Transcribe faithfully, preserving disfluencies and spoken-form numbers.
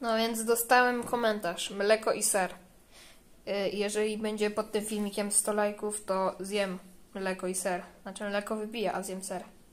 No więc dostałem komentarz, mleko i ser. Jeżeli będzie pod tym filmikiem sto lajków, to zjem mleko i ser. Znaczy mleko wybija, a zjem ser.